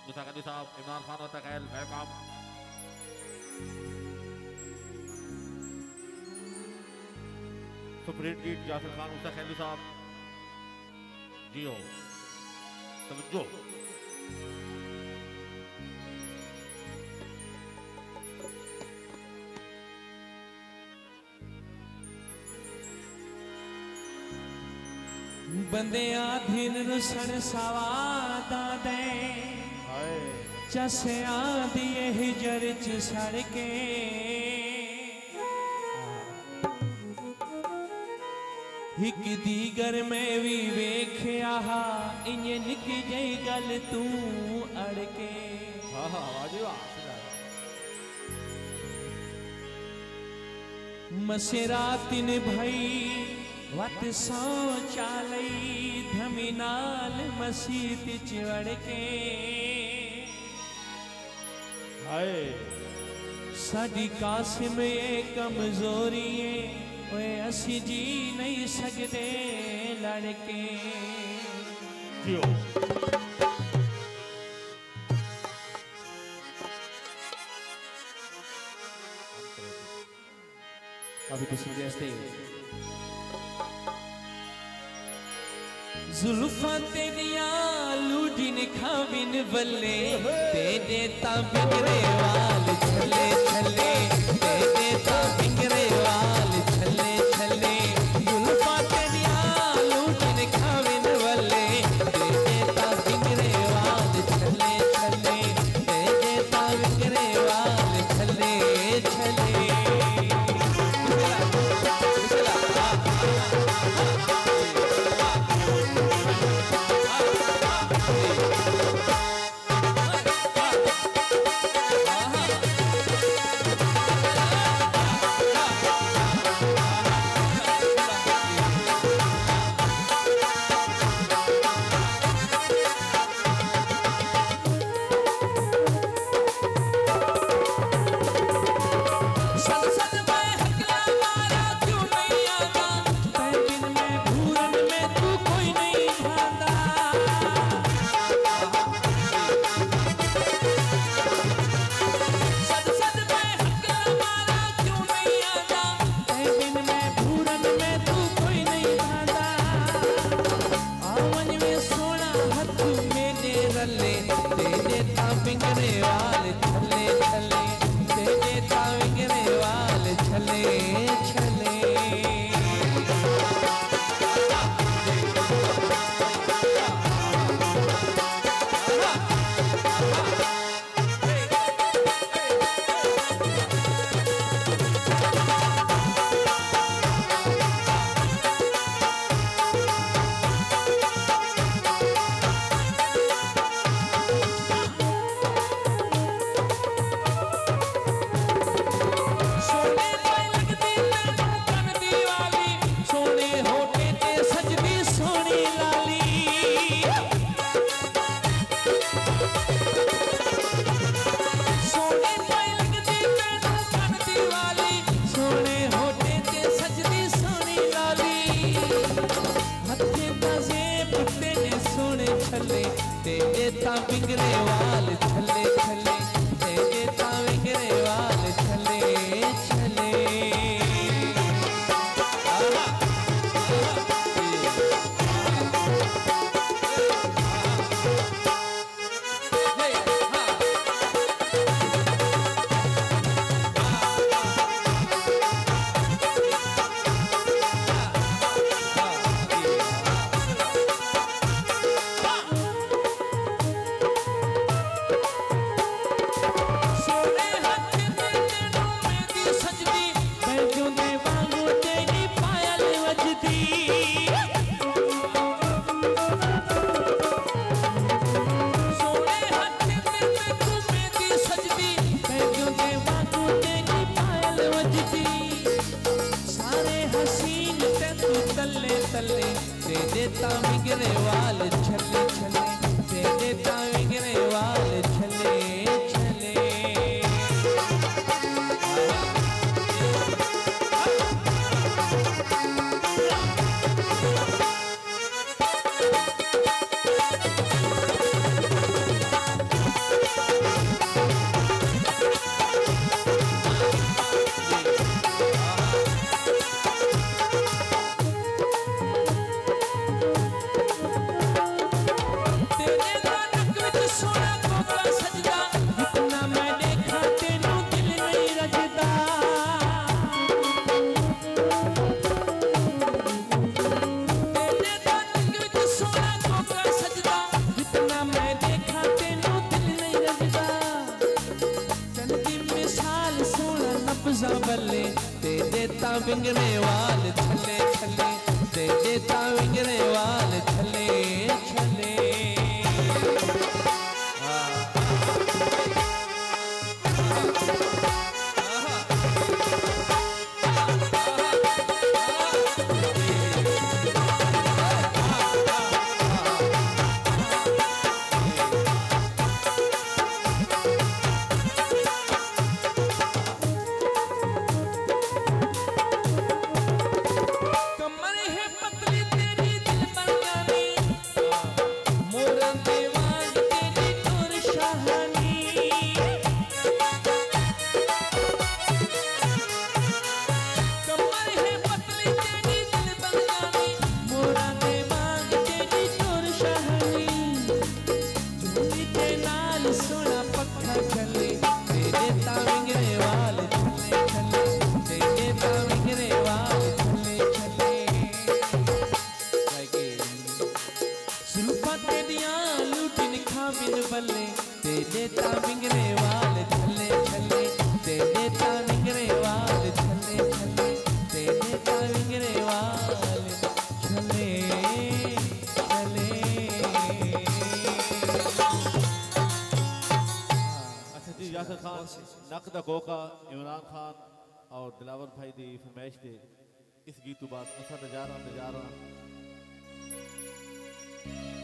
मूसा कादी साहब, इमरान खान और Takail, welcome. Supreme lead Yasir Khan, Musa Khaili साहब, जियो समझो। बंदिया धीन रुसन सवादा दे चसिया दिए हिजर च सड़ के हिक दीगर में भी वेख्या इंज निकी जई गल तू अड़के। मसेरातिन भई वत सौ चालई धमिनाल मसीत चिवड़ के साडी कासिम ये कमजोरी ओए असी जी नहीं सकते लड़के। अभी तो सूर्यास्त जुल्फा तेरिया लूडिन खाविन बल्ले तेरे ता बिगड़े वाल छले छले तेरे ता बिगड़े वाल छले छले जुल्फा तेरिया लूडिन खाविन बल्ले तेरे ता बिगड़े वाल छले छले तेरे ता बिगड़े वाल छले छले। सा बल्ले दे देता बिंगड़े वाल छले छले दे देता बिंगड़े वाल छले छले बल्ले दे देता बिंगरे वाल छले छले दे देता बिंगरे वाल छले छले दे देता बिंगरे वाल छले छले। अच्छा जी यासर खान नकद कोका इमरान खान और दिलावर भाई दी फरमाइश दे इस गीत तो बाद असा नजारा